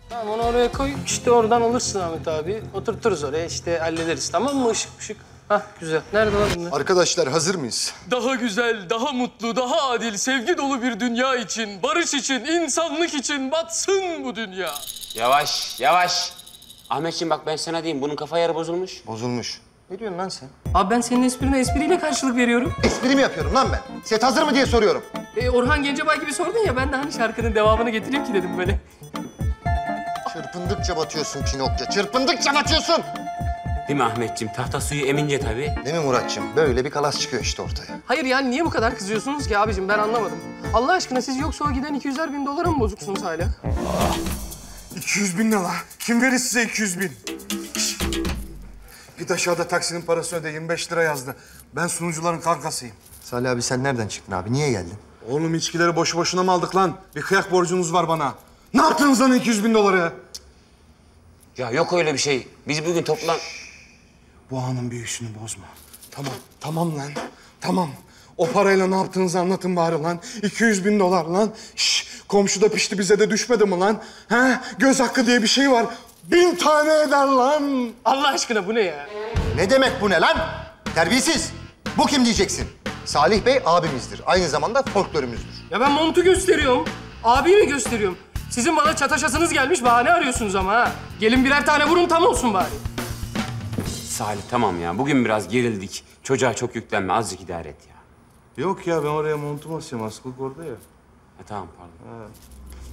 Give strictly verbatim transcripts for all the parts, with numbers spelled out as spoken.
Tamam onu oraya koy. İşte oradan alırsın Ahmet abi. Oturturuz oraya işte hallederiz tamam mı? Işık ışık. Hah güzel. Nerede var bunlar? Arkadaşlar hazır mıyız? Daha güzel, daha mutlu, daha adil, sevgi dolu bir dünya için, barış için, insanlık için batsın bu dünya. Yavaş, yavaş. Ahmetciğim bak ben sana diyeyim, bunun kafa yarı bozulmuş. Bozulmuş. Ne diyorsun lan sen? Abi ben senin esprine espriyle karşılık veriyorum. Espri mi yapıyorum lan ben? Set hazır mı diye soruyorum. E, Orhan Gencebay gibi sordun ya ben de hani şarkının devamını getireyim ki dedim böyle. Çırpındıkça batıyorsun Pinokya, çırpındıkça batıyorsun. Değil mi Ahmetciğim? Tahta suyu emince tabii. Değil mi Muratçım? Böyle bir kalas çıkıyor işte ortaya. Hayır yani niye bu kadar kızıyorsunuz ki abicim ben anlamadım. Allah aşkına siz yoksa o giden iki yüzer bin dolara mı bozuksunuz hala? iki yüz bin ne la? Kim verir size iki yüz bin? Şişt. Git aşağıda taksinin parasını öde, yirmi beş lira yazdı. Ben sunucuların kankasıyım. Salih abi sen nereden çıktın abi? Niye geldin? Oğlum içkileri boşu boşuna mı aldık lan? Bir kıyak borcunuz var bana. Ne yaptınız lan iki yüz bin doları? Ya yok öyle bir şey. Biz bugün toplan... Bu anın büyüsünü bozma. Tamam, tamam lan. Tamam. O parayla ne yaptığınızı anlatın bari lan. iki yüz bin dolar lan. Şş, komşu da pişti bize de düşmedi mi lan? He? Göz hakkı diye bir şey var. Bin tane eder lan. Allah aşkına bu ne ya? Ne demek bu ne lan? Terbiyesiz. Bu kim diyeceksin? Salih Bey abimizdir. Aynı zamanda folklorumuzdur. Ya ben montu gösteriyorum. Abiyi mi gösteriyorum? Sizin bana çataşasınız gelmiş bahane arıyorsunuz ama ha. Gelin birer tane vurun tam olsun bari. Salih tamam ya. Bugün biraz gerildik. Çocuğa çok yüklenme. Azıcık idare et ya. Yok ya ben oraya montum asıyorum. Askılık orada ya. Ha, tamam pardon. Ha.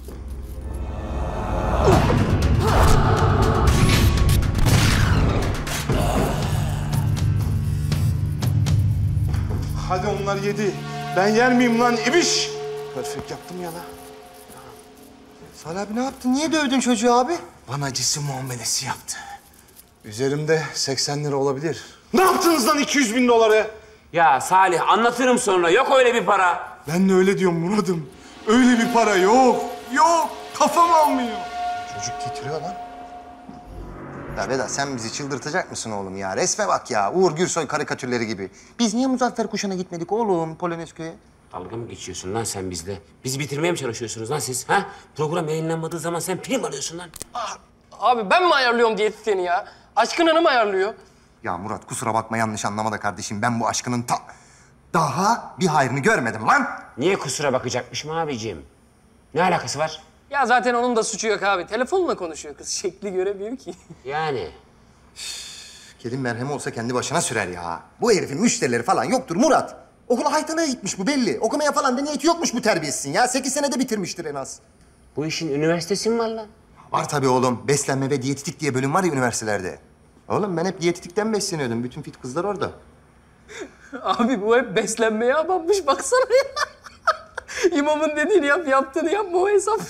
Hadi onlar yedi. Ben yer miyim lan ibiş? Perfect yaptım ya lan. Salih abi ne yaptın? Niye dövdün çocuğu abi? Bana cisim muamelesi yaptı. Üzerimde seksen lira olabilir. Ne yaptınız lan iki yüz bin doları? Ya Salih anlatırım sonra. Yok öyle bir para. Ben de öyle diyorum Murat'ım. Öyle bir para yok. Yok. Kafam almıyor. Çocuk titriyor lan. Ya Vedat sen bizi çıldırtacak mısın oğlum ya? Resme bak ya. Uğur Gürsoy karikatürleri gibi. Biz niye Muzaffer Kuşu'na gitmedik oğlum Polonezköy'e? Dalga mı geçiyorsun lan sen bizle? Bizi bitirmeye mi çalışıyorsunuz lan siz? Ha? Program yayınlanmadığı zaman sen prim alıyorsun lan. Abi ben mi ayarlıyorum diyetisyeni ya? Aşkın Hanım ayarlıyor. Ya Murat kusura bakma yanlış anlama da kardeşim. Ben bu aşkının ta... Daha bir hayrını görmedim lan. Niye kusura bakacakmışım abiciğim? Ne alakası var? Ya zaten onun da suçu yok abi. Telefonla konuşuyor kız. Şekli göremiyor ki. Yani. Kedin merhemi olsa kendi başına sürer ya. Bu herifin müşterileri falan yoktur Murat. Okula haytanaya gitmiş bu belli. Okumaya falan da niyeti yokmuş bu terbiyesizin ya. Sekiz senede bitirmiştir en az. Bu işin üniversitesi mi var lan? Var tabii oğlum. Beslenme ve diyetetik diye bölüm var ya üniversitelerde. Oğlum ben hep diyetetikten besleniyordum. Bütün fit kızlar orada. Abi bu hep beslenmeye abanmış baksana ya. İmamın dediğini yap, yaptığını yapma o hesapmış.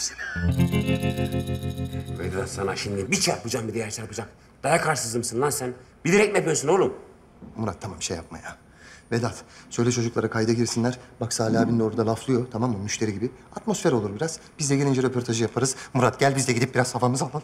Vedat sana şimdi bir çarpacağım bir diğer çarpacak. Dayak arsızı mısın lan sen? Bilerek mi yapıyorsun oğlum? Murat tamam şey yapma ya. Vedat söyle çocuklara kayda girsinler. Bak Salih abin de orada laflıyor tamam mı müşteri gibi. Atmosfer olur biraz. Biz de gelince röportajı yaparız. Murat gel biz de gidip biraz havamızı alalım.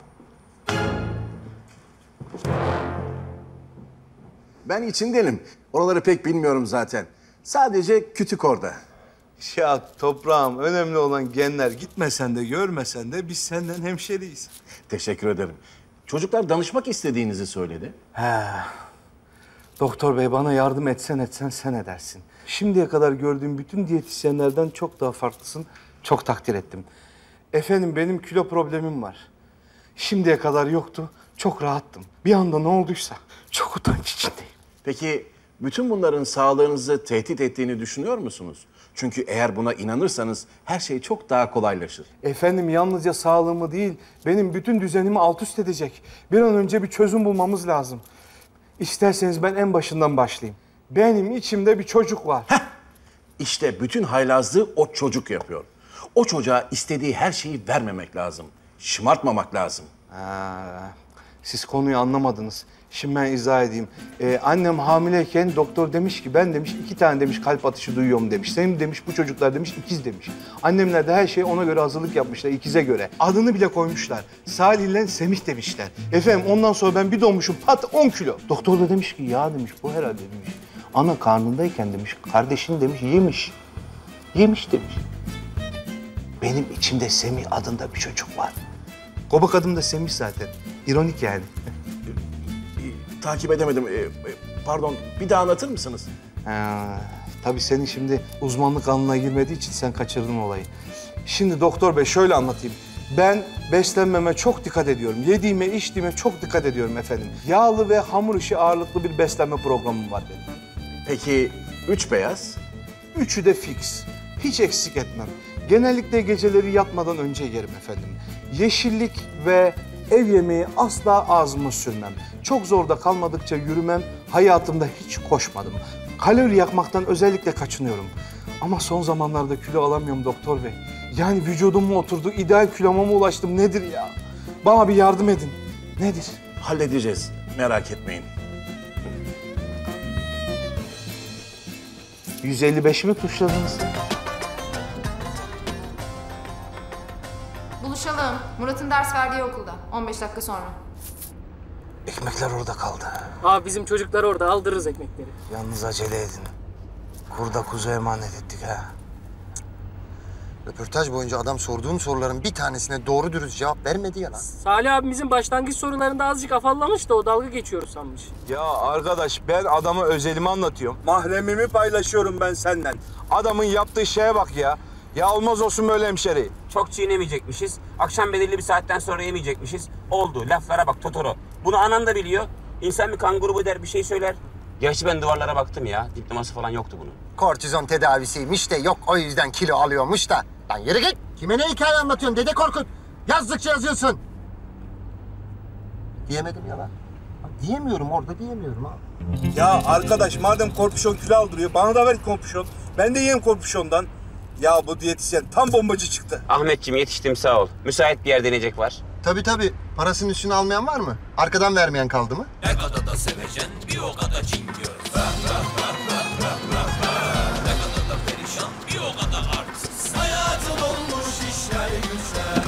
Ben içindenim. Oraları pek bilmiyorum zaten. Sadece kütük orada. Ya toprağım önemli olan genler. Gitmesen de görmesen de biz senden hemşeriyiz. Teşekkür ederim. Çocuklar danışmak istediğinizi söyledi. He. Doktor bey bana yardım etsen etsen sen edersin. Şimdiye kadar gördüğüm bütün diyetisyenlerden çok daha farklısın. Çok takdir ettim. Efendim benim kilo problemim var. Şimdiye kadar yoktu. Çok rahattım. Bir anda ne olduysa çok utanç içindeyim. Peki bütün bunların sağlığınızı tehdit ettiğini düşünüyor musunuz? Çünkü eğer buna inanırsanız her şey çok daha kolaylaşır. Efendim yalnızca sağlığımı değil, benim bütün düzenimi alt üst edecek. Bir an önce bir çözüm bulmamız lazım. İsterseniz ben en başından başlayayım. Benim içimde bir çocuk var. Heh! İşte bütün haylazlığı o çocuk yapıyor. O çocuğa istediği her şeyi vermemek lazım. Şımartmamak lazım. Ha, siz konuyu anlamadınız. Şimdi ben izah edeyim. Ee, annem hamileyken doktor demiş ki ben demiş iki tane demiş kalp atışı duyuyorum demiş. Senin demiş bu çocuklar demiş ikiz demiş. Annemler de her şeyi ona göre hazırlık yapmışlar ikize göre. Adını bile koymuşlar. Salih ile Semih demişler. Efendim ondan sonra ben bir doğmuşum pat on kilo. Doktor da demiş ki ya demiş bu herhalde demiş. Ana karnındayken demiş kardeşin demiş yemiş. Yemiş demiş. Benim içimde Semih adında bir çocuk var. Kobak adım da Semih zaten. İronik yani. E, takip edemedim. E, e, pardon, bir daha anlatır mısınız? Ha, tabii senin şimdi uzmanlık alanına girmediği için sen kaçırdın olayı. Şimdi doktor bey şöyle anlatayım. Ben beslenmeme çok dikkat ediyorum. Yediğime, içtiğime çok dikkat ediyorum efendim. Yağlı ve hamur işi ağırlıklı bir beslenme programım var benim. Peki üç beyaz? Üçü de fix. Hiç eksik etmem. Genellikle geceleri yatmadan önce yerim efendim. Yeşillik ve ev yemeği asla ağzıma sürmem. Çok zorda kalmadıkça yürümem. Hayatımda hiç koşmadım. Kalori yakmaktan özellikle kaçınıyorum. Ama son zamanlarda kilo alamıyorum doktor bey. Yani vücudum mu oturdu, ideal kiloma mı ulaştım nedir ya? Bana bir yardım edin. Nedir? Halledeceğiz. Merak etmeyin. yüz elli beş mi tuşladınız? Buluşalım. Murat'ın ders verdiği okulda. on beş dakika sonra. Ekmekler orada kaldı. Abi bizim çocuklar orada, aldırırız ekmekleri. Yalnız acele edin. Kurda kuzu emanet ettik ha. Röportaj boyunca adam sorduğum soruların bir tanesine doğru dürüst cevap vermedi ya lan. Salih abimizin başlangıç sorularında azıcık afallamış da o dalga geçiyoruz sanmış. Ya arkadaş ben adama özelimi anlatıyorum. Mahremimi paylaşıyorum ben senden. Adamın yaptığı şeye bak ya. Ya olmaz olsun böyle hemşeri. Çok çiğnemeyecekmişiz. Akşam belirli bir saatten sonra yemeyecekmişiz. Oldu. Laflara bak Totoro. Bunu anan da biliyor. İnsan bir kan grubu der, bir şey söyler. Gerçi ben duvarlara baktım ya. Diploması falan yoktu bunun. Kortizon tedavisiymiş de yok o yüzden kilo alıyormuş da. Lan yürü git. Kime ne hikaye anlatıyorsun Dede Korkut? Yazdıkça yazıyorsun. Diyemedim ya lan. Bak, diyemiyorum orada diyemiyorum ha. Ya arkadaş madem korpişon kilo aldırıyor bana da ver korpişon. Ben de yiyeyim korpişondan. Ya bu diyetisyen tam bombacı çıktı. Ahmetciğim yetiştim sağ ol. Müsait bir yer deneyecek var. Tabii tabii. Parasının üstünü almayan var mı? Arkadan vermeyen kaldı mı? Ne kadar da sevecen bir o kadar cingöz. Ne kadar da perişan bir o kadar artsız. Hayatım olmuş işler güçler.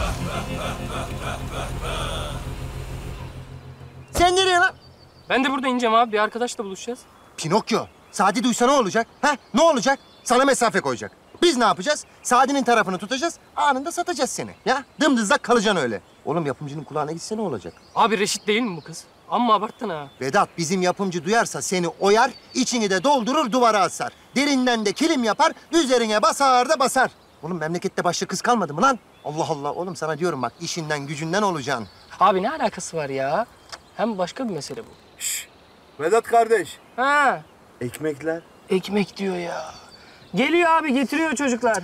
Sen nereye lan? Ben de burada ineceğim abi, bir arkadaşla buluşacağız. Pinokyo. Sadi duysa ne olacak? Ha? Ne olacak? Sana mesafe koyacak. Biz ne yapacağız? Sadi'nin tarafını tutacağız, anında satacağız seni. Ya dımdızlak kalacaksın öyle. Oğlum yapımcının kulağına gitse ne olacak? Abi Reşit değil mi bu kız? Amma abarttın ha. Vedat bizim yapımcı duyarsa seni oyar, içini de doldurur duvara asar. Derinden de kilim yapar, üzerine basar da basar. Oğlum memlekette başka kız kalmadı mı lan? Allah Allah oğlum sana diyorum bak işinden gücünden olacaksın. Abi ne alakası var ya? Hem başka bir mesele bu. Vedat kardeş. Ha, Ekmekler. ekmek diyor ya. Geliyor abi, getiriyor çocuklar.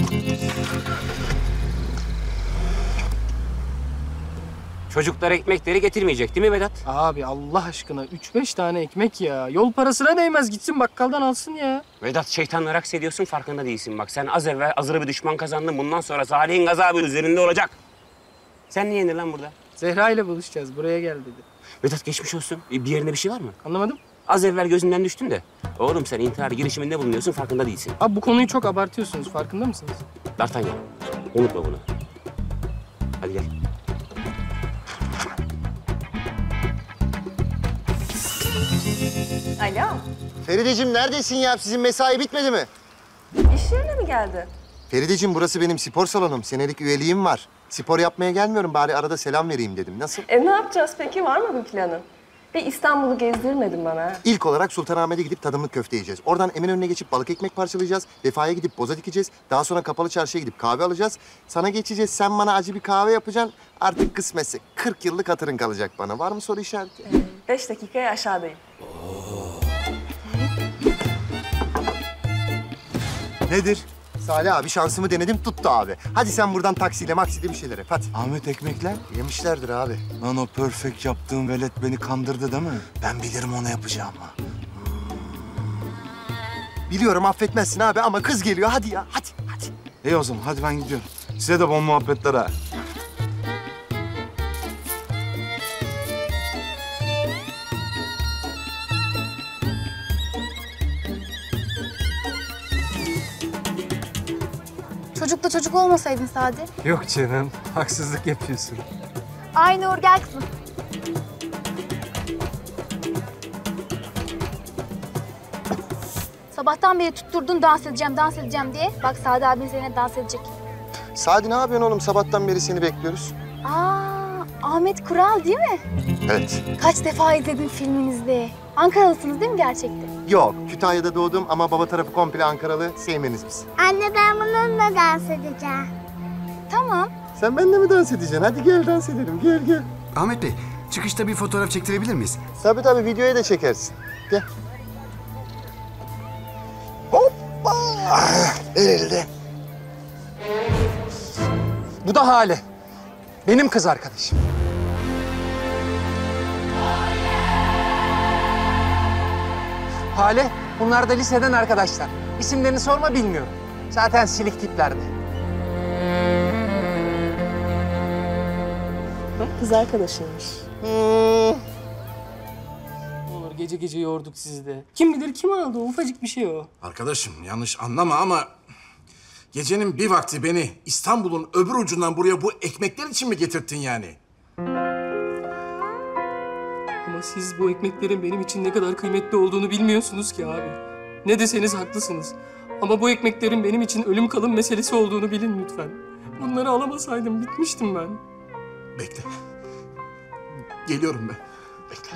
Çocuklar ekmekleri getirmeyecek değil mi Vedat? Abi Allah aşkına üç beş tane ekmek ya. Yol parasına değmez, gitsin bakkaldan alsın ya. Vedat şeytanla raks ediyorsun farkında değilsin bak. Sen az evvel azılı bir düşman kazandın. Bundan sonra Salih'in gazabı üzerinde olacak. Sen niye indin lan burada? Zehra ile buluşacağız, buraya gel dedi. Vedat geçmiş olsun. Bir yerinde bir şey var mı? Anlamadım. Az evvel gözünden düştün de. Oğlum sen intihar girişiminde bulunuyorsun farkında değilsin. Abi bu konuyu çok abartıyorsunuz, farkında mısınız? D'Artagnan unutma bunu. Hadi gel. Alo, Ferideciğim neredesin ya? Sizin mesai bitmedi mi? iş yerine mi geldi? Ferideciğim burası benim spor salonum. Senelik üyeliğim var. Spor yapmaya gelmiyorum bari arada selam vereyim dedim. Nasıl? E ne yapacağız peki? Var mı bir planın? Bir İstanbul'u gezdirmedin bana. İlk olarak Sultanahmet'e gidip tadımlık köfte yiyeceğiz. Oradan Eminönü'ne geçip balık ekmek parçalayacağız. Vefa'ya gidip boza dikeceğiz. Daha sonra Kapalı Çarşı'ya gidip kahve alacağız. Sana geçeceğiz. Sen bana acı bir kahve yapacaksın. Artık kısmetse kırk yıllık hatırın kalacak bana. Var mı soru işareti? Ee, beş dakikaya aşağıdayım. Nedir? Salih abi şansımı denedim tuttu abi. Hadi sen buradan taksiyle maksiyle bir şeyler yap hadi. Ahmet ekmekler. Yemişlerdir abi. Lan o perfect yaptığın velet beni kandırdı değil mi? Ben bilirim ona yapacağımı. Biliyorum affetmezsin abi ama kız geliyor hadi ya hadi hadi. İyi o zaman hadi ben gidiyorum. Size de bon muhabbetler ha. Çocukla çocuk olmasaydın Sadi. Yok canım, haksızlık yapıyorsun. Ay Nur gel kızım. Sabahtan beri tutturdun dans edeceğim, dans edeceğim diye. Bak Sadi abin seninle dans edecek. Sadi ne yapıyorsun oğlum? Sabahtan beri seni bekliyoruz. Aa, Ahmet Kural değil mi? Evet. Kaç defa izledim filminizde. Ankaralısınız değil mi gerçekten? Yok, Kütahya'da doğdum ama baba tarafı komple Ankaralı, sevmeniz biz. Anne ben bununla dans edeceğim. Tamam. Sen benimle mi dans edeceksin? Hadi gel dans edelim, gel gel. Ahmet Bey, çıkışta bir fotoğraf çektirebilir miyiz? Tabii tabii, videoya da çekersin. Gel. Hoppa! Elde. Bu da Hale. Benim kız arkadaşım. Hale, bunlar da liseden arkadaşlar. İsimlerini sorma, bilmiyorum. Zaten silik tiplerdi. Bak kız arkadaşıymış. Olur, gece gece yorduk sizi de. Kim bilir kim aldı, o ufacık bir şey o. Arkadaşım yanlış anlama ama... gecenin bir vakti beni İstanbul'un öbür ucundan buraya bu ekmekler için mi getirttin yani? Ama siz bu ekmeklerin benim için ne kadar kıymetli olduğunu bilmiyorsunuz ki abi. Ne deseniz haklısınız. Ama bu ekmeklerin benim için ölüm kalım meselesi olduğunu bilin lütfen. Bunları alamasaydım bitmiştim ben. Bekle. Geliyorum ben. Bekle.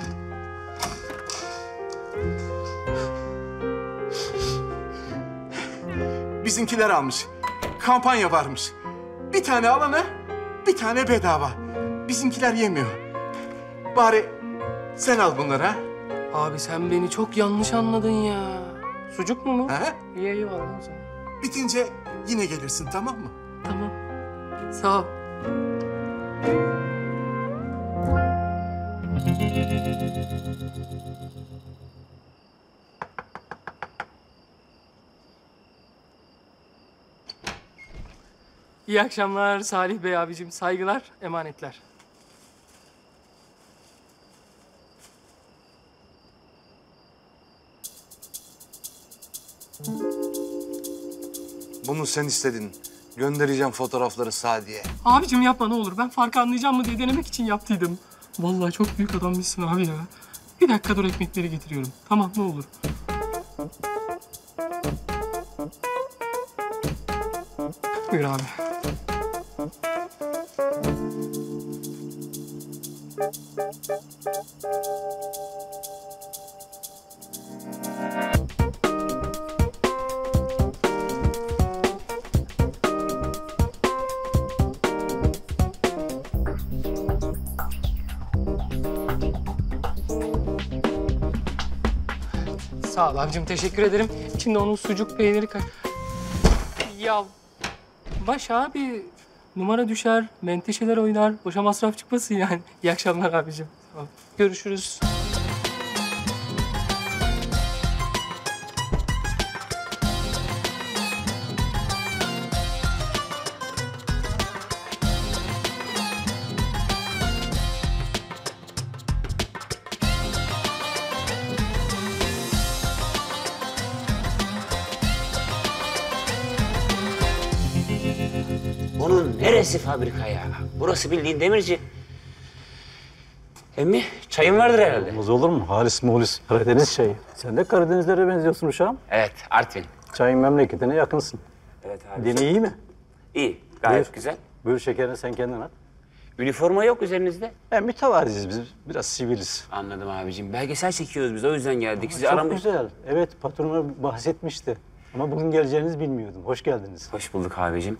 Bizimkiler almış. Kampanya varmış. Bir tane alana bir tane bedava. Bizimkiler yemiyor. Bari sen al bunları ha. Abi sen beni çok yanlış anladın ya. Sucuk mu mu? Ha? İyi eyvallah o zaman. Bitince yine gelirsin, tamam mı? Tamam. Sağ ol. İyi akşamlar Salih Bey abicim. Saygılar, emanetler. Bunu sen istedin. Göndereceğim fotoğrafları Sadiye. Abicim yapma ne olur. Ben farkı anlayacağım mı diye denemek için yaptıydım. Vallahi çok büyük adammışsın abi ya. Bir dakika dur, ekmekleri getiriyorum. Tamam, ne olur. Buyur abi. Sağ ol abicim, teşekkür ederim. İçinde onun sucuk peyniri kaç... Ya baş abi, numara düşer, menteşeler oynar, boşa masraf çıkmasın yani. İyi akşamlar abicim. Tamam. Görüşürüz. Bunun neresi fabrika ya? Burası bildiğin demirci. Emmi, çayın vardır herhalde. Olmaz olur mu? Halis mulis, Karadeniz çayı. Sen de Karadenizlere benziyorsun uşağım. Evet, Artvin. Çayın memleketine yakınsın. Evet abi. Deni iyi mi? İyi, gayet Buyur. güzel. Buyur şekerini sen kendin at. Üniforma yok üzerinizde. Yani mütevaziyiz biz, biraz siviliz. Anladım abicim. Belgesel çekiyoruz biz, o yüzden geldik. Sizi Çok aramış. güzel. Evet, patronu bahsetmişti. Ama bugün geleceğinizi bilmiyordum. Hoş geldiniz. Hoş bulduk abicim.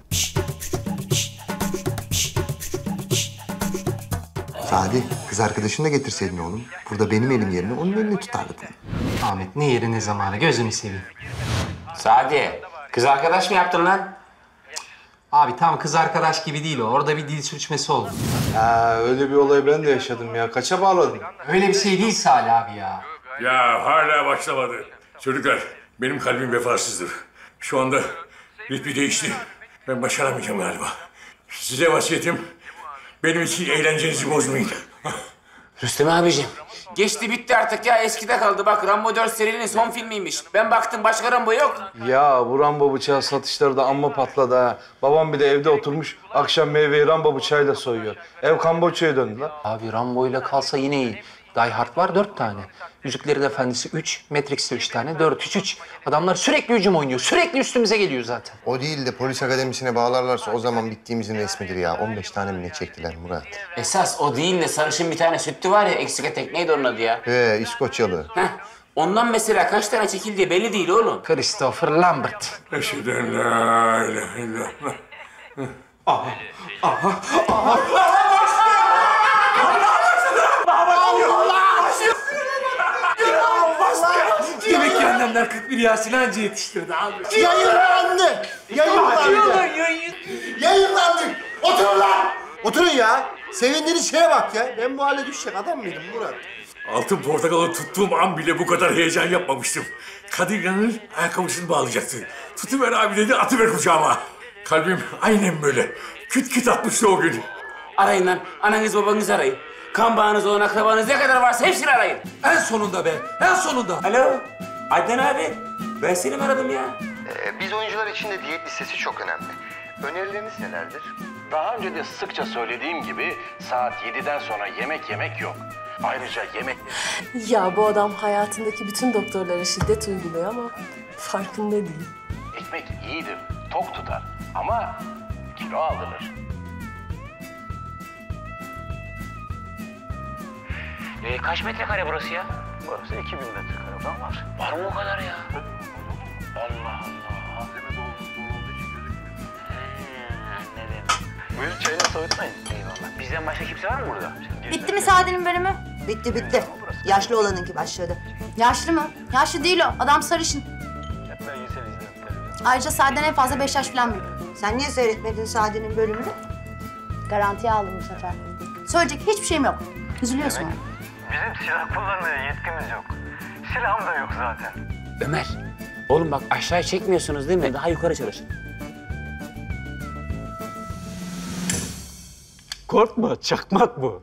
Sadi, kız arkadaşını da getirseydin oğlum. Burada benim elim yerine onun elini tutardın. Ahmet ne yeri ne zamanı, gözünü seveyim. Sadi, kız arkadaş mı yaptın lan? Abi tam kız arkadaş gibi değil o. Orada bir dil sürçmesi oldu. Ha, öyle bir olay ben de yaşadım ya. Kaça bağladın? Öyle bir şey değil Salih abi ya. Ya hala başlamadı. Çocuklar, benim kalbim vefasızdır. Şu anda ritmi değişti. Ben başaramayacağım galiba. Size vasiyetim, benim için eğlencenizi bozmayın. Rüstem abicim, geçti bitti artık ya. Eskide kaldı. Bak, Rambo dört serinin son filmiymiş. Ben baktım, başka Rambo yok. Ya bu Rambo bıçağı satışları da amma patladı ha. Babam bir de evde oturmuş, akşam meyveyi Rambo bıçağıyla soyuyor. Ev Kamboçya'ya döndü lan. Abi Rambo'yla kalsa yine iyi. Die Hard var dört tane. Yüzüklerin Efendisi üç, Matrix'te üç tane, dört, üç, üç. Adamlar sürekli hücum oynuyor. Sürekli üstümüze geliyor zaten. O değil de polis akademisine bağlarlarsa o zaman bittiğimizin resmidir ya. on beş tane mi ne çektiler Murat? Esas o değil de sarışın bir tane sütlü var ya, eksik etek, neydi onun adı ya? He, İskoçyalı. Heh, ondan mesela kaç tane çekildiği belli değil oğlum. Christopher Lambert. Eşhedü en la ilahe illallah. Aha, aha, aha. Demek ki annemler kırk bir Yasin anca yetiştirdi abi. Yayınlandı! Yayınlandı! Yayınlandık! Oturun lan! Oturun ya! Sevindiğiniz şeye bak ya. Ben bu hale düşecek adam mıydım Murat? Altın portakalı tuttuğum an bile bu kadar heyecan yapmamıştım. Kadir İnanır ayakkabısını bağlayacaktı. Tutuver abi dedi, atıver kucağıma. Kalbim aynen böyle. Küt küt atmıştı o gün. Arayın lan, ananız babanız arayın. Kan bağınız olan akrabanız ne kadar varsa hepsini arayın. En sonunda be, en sonunda. Alo, Adnan abi. Ben seni mi aradım ya? Ee, biz oyuncular için de diyet listesi çok önemli. Önerileriniz nelerdir? Daha önce de sıkça söylediğim gibi saat yediden sonra yemek yemek yok. Ayrıca yemek... Ya bu adam hayatındaki bütün doktorlara şiddet uyguluyor ama farkında değil. Ekmek iyidir, tok tutar ama kilo aldırır. Ee, kaç metrekare burası ya? Burası iki bin metrekare falan var. Var mı o kadar ya? Allah Allah. Malzeme dolu olduğu için gözükmüyor. Buyurun çayını soğutmayın. Eyvallah. Bizden başka kimse var mı burada? Bitti mi Sade'nin bölümü? Bitti bitti. Yaşlı olanınki başladı. Yaşlı mı? Yaşlı değil o. Adam sarışın. Ayrıca Sade'den en fazla beş yaş falan büyük. Sen niye seyretmedin Sade'nin bölümünü? Garantiye aldım bu sefer. Söyleyecek hiçbir şeyim yok. Üzülüyorsun. Evet. Bizim silah kullanmaya yetkimiz yok. Silahım da yok zaten. Ömer, oğlum bak aşağıya çekmiyorsunuz değil mi? Daha yukarı çalışın. Korkma, çakmak bu.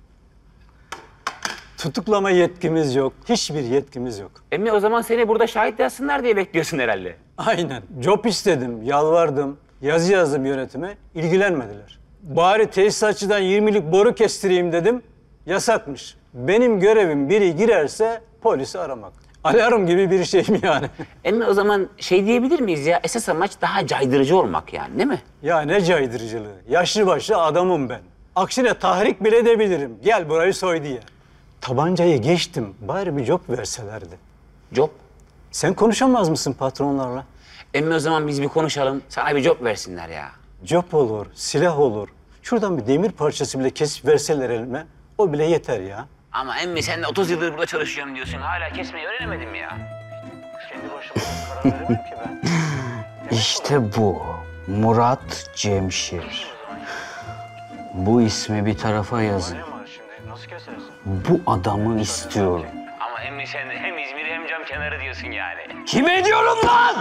Tutuklama yetkimiz yok, hiçbir yetkimiz yok. Emmi o zaman seni burada şahit yazsınlar diye bekliyorsun herhalde. Aynen. Job istedim, yalvardım, yazı yazdım yönetime, ilgilenmediler. Bari tesisatçıdan yirmilik boru kestireyim dedim, yasakmış. Benim görevim biri girerse polisi aramak. Alarm gibi bir şey mi yani? Emmi o zaman şey diyebilir miyiz ya? Esas amaç daha caydırıcı olmak yani değil mi? Ya ne caydırıcılığı? Yaşlı başlı adamım ben. Aksine tahrik bile edebilirim. Gel burayı soy diye. Tabancayı geçtim. Bari bir job verselerdi. Job? Sen konuşamaz mısın patronlarla? Emmi o zaman biz bir konuşalım. Sana bir job versinler ya. Job olur, silah olur. Şuradan bir demir parçası bile kesip verseler elime. O bile yeter ya. Ama emmi sen de otuz yıldır burada çalışıyorum diyorsun. Hala kesmeyi öğrenemedin mi ya? Kendi başıma karar veremem ki ben. İşte bu. Murat Cemşir. Bu ismi bir tarafa yazın. Nasıl kesersin? Bu adamı istiyorum. Ama emmi sen de hem İzmir hem cam kenarı diyorsun yani. Kime diyorum lan?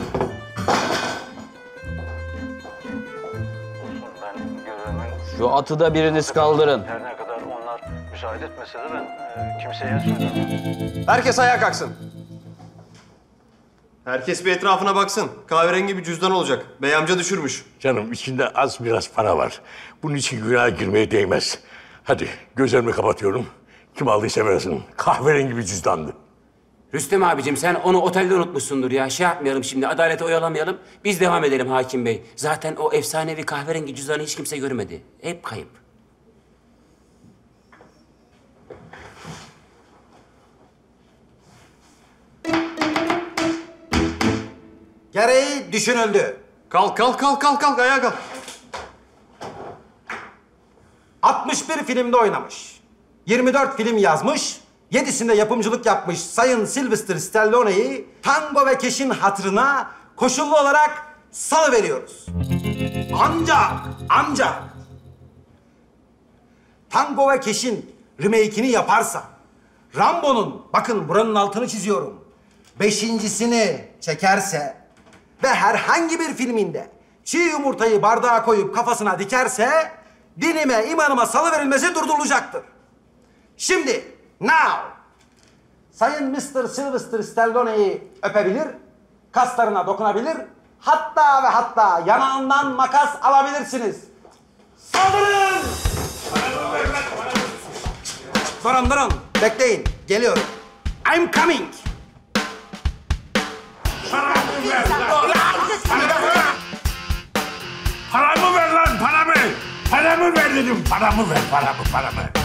Ben görevimi... Şu atı da biriniz kaldırın. Her ne kadar onlar müsaade etmese de ben e, kimseye söylemem. Herkes ayağa kalksın. Herkes bir etrafına baksın. Kahverengi bir cüzdan olacak. Bey amca düşürmüş. Canım içinde az biraz para var. Bunun için günaha girmeye değmez. Hadi gözlerimi kapatıyorum. Kim aldıysa versin. Kahverengi bir cüzdandı. Rüstem abicim sen onu otelde unutmuşsundur ya. Şey yapmayalım şimdi, adaleti oyalamayalım. Biz devam edelim hakim bey. Zaten o efsanevi kahverengi cüzdanı hiç kimse görmedi. Hep kayıp. Gereği düşünüldü. Kalk, kalk, kalk, kalk, kalk. Ayağa kalk. altmış bir filmde oynamış. yirmi dört film yazmış. yedisinde yapımcılık yapmış Sayın Sylvester Stallone'yi Tango ve Cash'in hatırına koşullu olarak salıveriyoruz. Ancak, ancak Tango ve Cash'in remake'ini yaparsa, Rambo'nun, bakın buranın altını çiziyorum, beşincisini çekerse ve herhangi bir filminde çiğ yumurtayı bardağa koyup kafasına dikerse dinime, imanıma salıverilmesi durdurulacaktır. Şimdi, now, Sayın mister Sylvester Stallone'yi öpebilir, kaslarına dokunabilir, hatta ve hatta yanağından makas alabilirsiniz. Saldırın! Durun, durun. Bekleyin, geliyorum. I'm coming. Paramı ver lan! Paramı ver lan, paramı! Paramı ver dedim, paramı ver, paramı, paramı.